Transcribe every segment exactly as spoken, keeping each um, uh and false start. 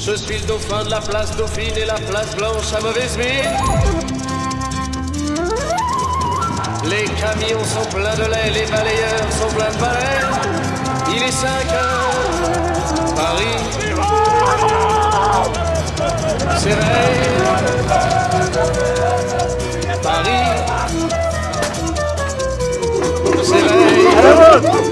Je suis le dauphin de la place Dauphine et la place Blanche à mauvaise mine. Les camions sont pleins de lait, les balayeurs sont pleins de balais. Il est cinq heures, Paris s'éveille. Paris s'éveille.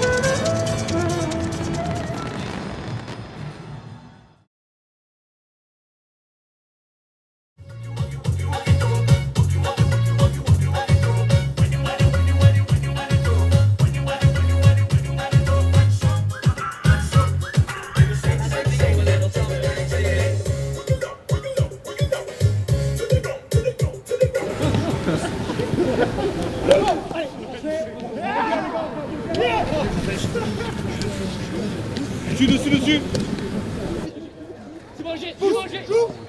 Dessus, dessus, dessus. C'est mangé, c'est mangé.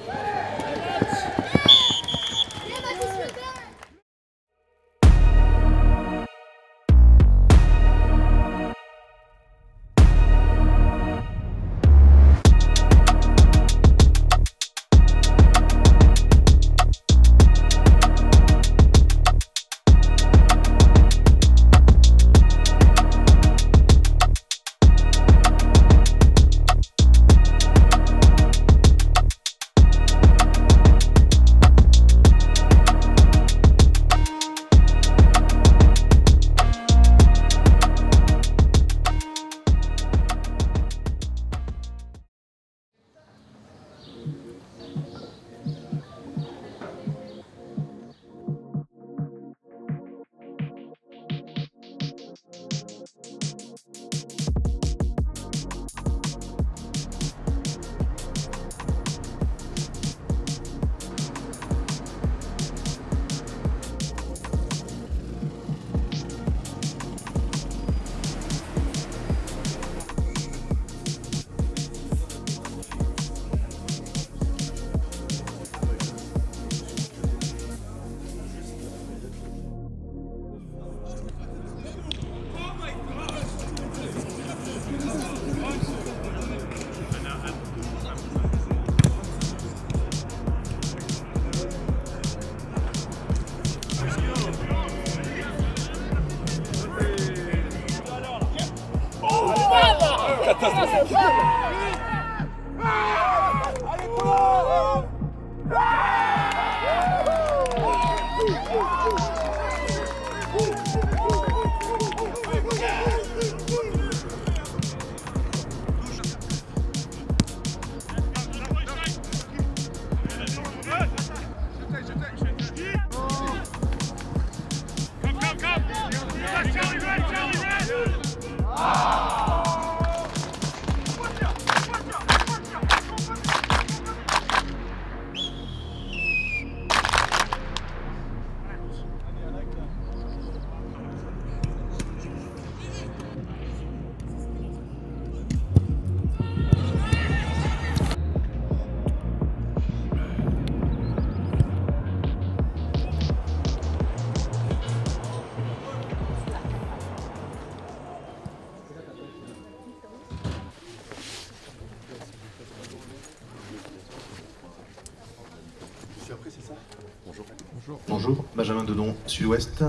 Bonjour. Bonjour. Bonjour, Benjamin Dedon, Sud-Ouest.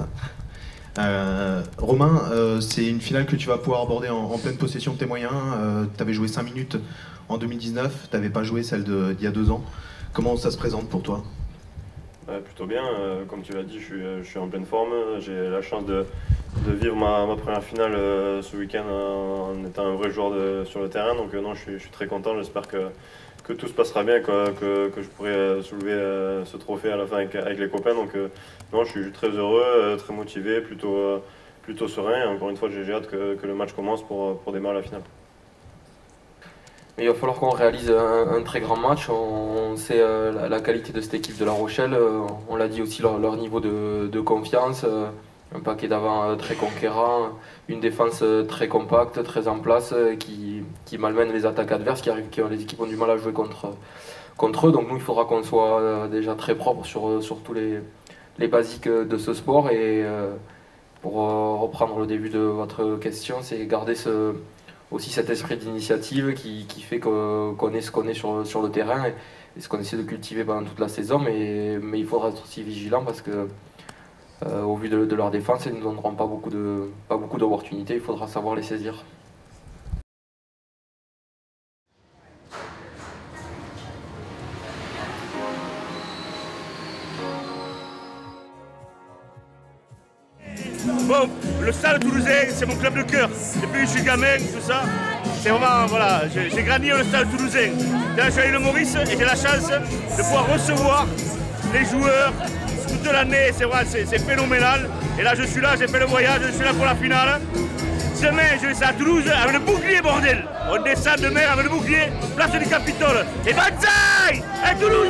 Euh, Romain, euh, c'est une finale que tu vas pouvoir aborder en, en pleine possession de tes moyens. Euh, tu avais joué cinq minutes en deux mille dix-neuf, tu n'avais pas joué celle d'il y a deux ans. Comment ça se présente pour toi? Ouais, plutôt bien, euh, comme tu l'as dit, je suis, je suis en pleine forme. J'ai la chance de, de vivre ma, ma première finale euh, ce week-end en, en étant un vrai joueur de, sur le terrain. Donc euh, non, je suis, je suis très content, j'espère que, que tout se passera bien, que, que, que je pourrai soulever euh, ce trophée à la fin avec, avec les copains. Donc euh, non, je suis très heureux, euh, très motivé, plutôt, euh, plutôt serein. Et encore une fois, j'ai hâte que, que le match commence pour, pour démarrer la finale. Mais il va falloir qu'on réalise un, un très grand match. On sait euh, la, la qualité de cette équipe de La Rochelle. Euh, on l'a dit aussi, leur, leur niveau de, de confiance. Euh, un paquet d'avant euh, très conquérant. Une défense euh, très compacte, très en place, euh, qui, qui malmène les attaques adverses, qui arrivent, qui, les équipes ont du mal à jouer contre, contre eux. Donc nous, il faudra qu'on soit euh, déjà très propre sur, sur tous les, les basiques de ce sport. Et euh, pour euh, reprendre le début de votre question, c'est garder ce... aussi cet esprit d'initiative qui, qui fait qu'on est ce qu'on est sur, sur le terrain et, et ce qu'on essaie de cultiver pendant toute la saison. Mais, mais il faudra être aussi vigilant parce que euh, au vu de, de leur défense, ils ne nous donneront pas beaucoup de, pas beaucoup d'opportunités, il faudra savoir les saisir. Bon, le Stade Toulousain, c'est mon club de cœur. Depuis que je suis gamin, tout ça, c'est vraiment, voilà, j'ai grandi au Stade Toulousain. Là, je suis à l'île Maurice et j'ai la chance de pouvoir recevoir les joueurs toute l'année. C'est vrai, c'est phénoménal. Et là, je suis là, j'ai fait le voyage, je suis là pour la finale. Demain, je vais à Toulouse avec le bouclier, bordel. On descend demain avec le bouclier, place du Capitole. Et Banzai à Toulouse.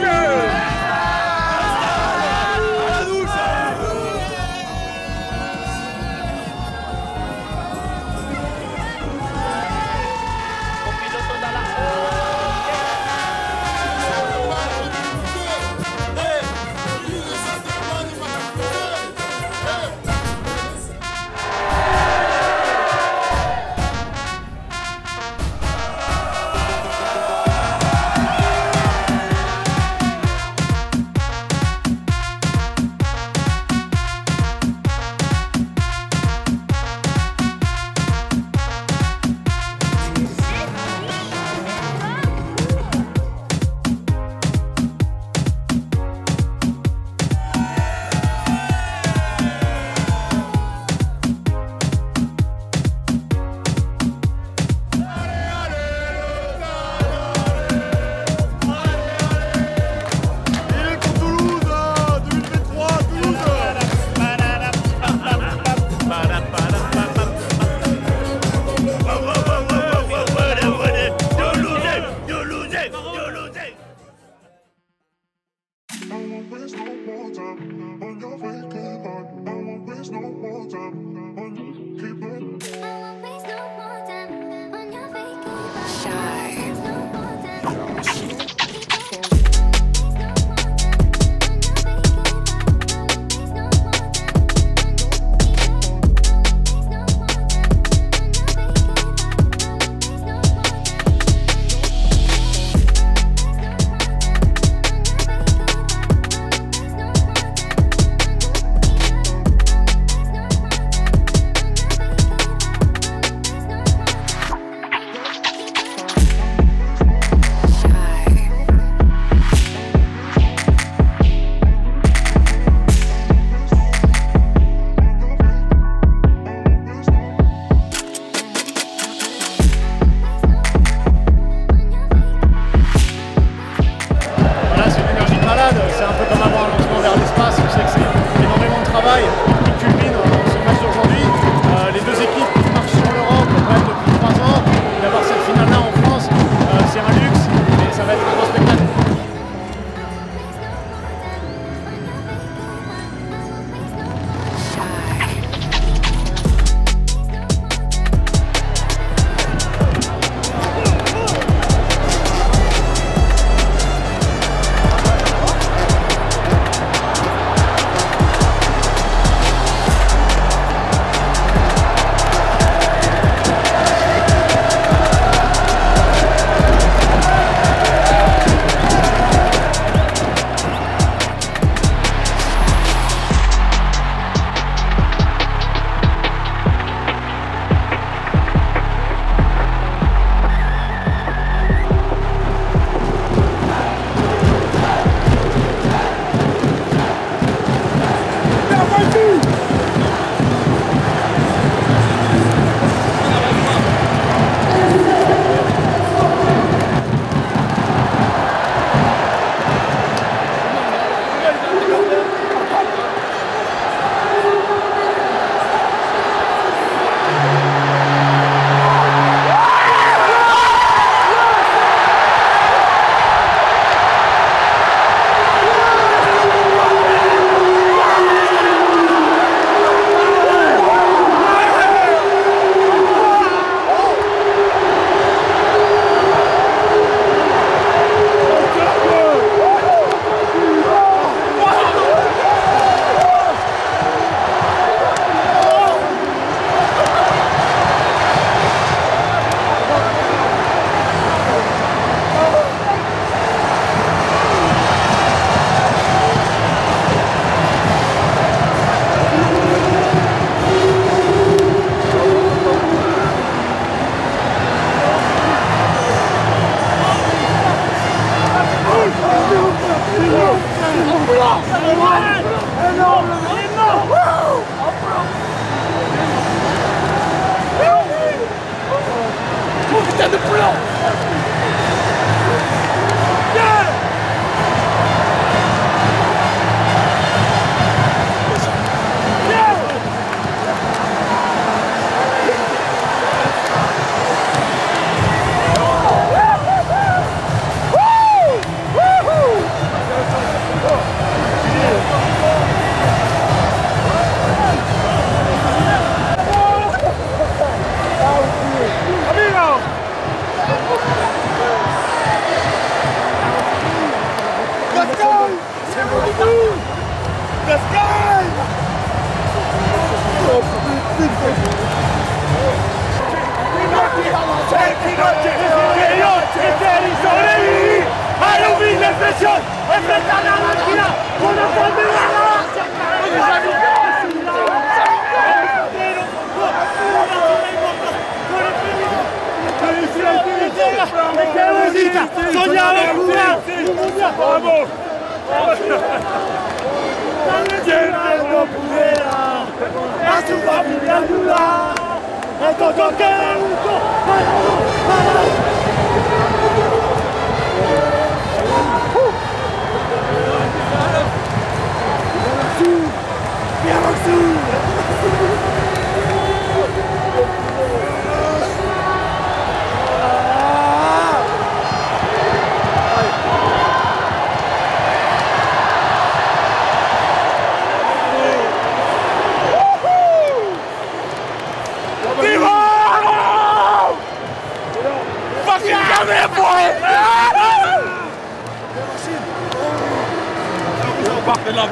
Sognare pure! Bravo! Niente pure! Ma tu fammi la nulla! E tutto che è avuto! Su! Andiamo su! Parte là,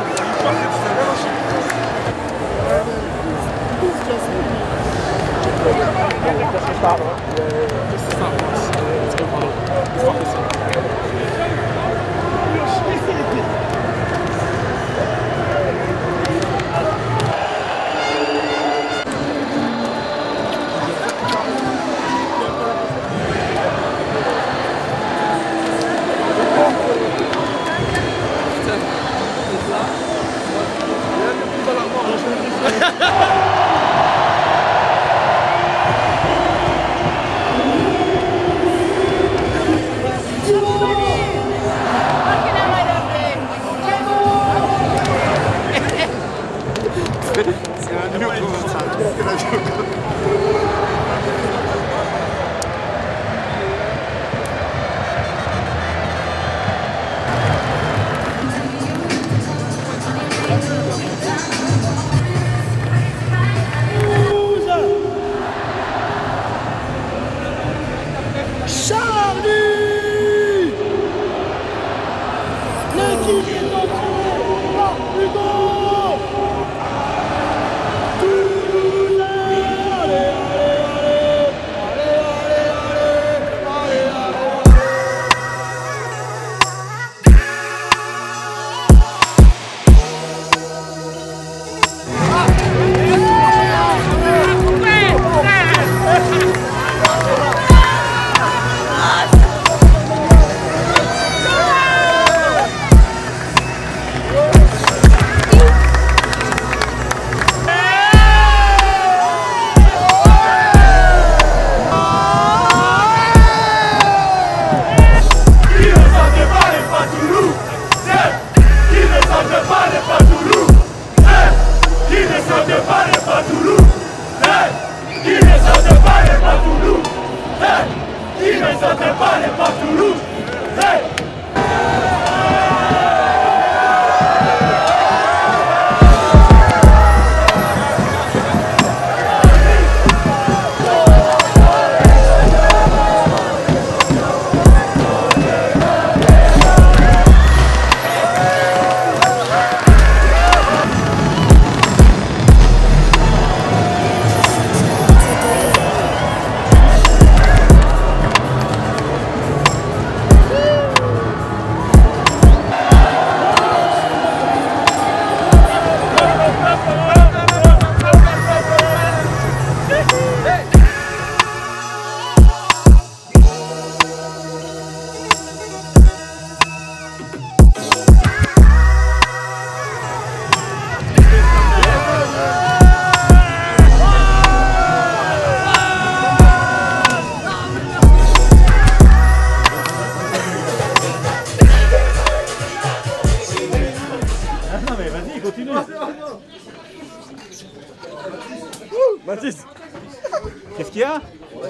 Baptiste, qu'est-ce qu'il y a?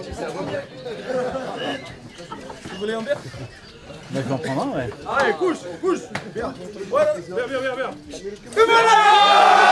Vous voulez un verre? Bah, je vais en prendre un, ouais. Allez, couche, couche. Bien. Voilà, bien, bien, bien, bien.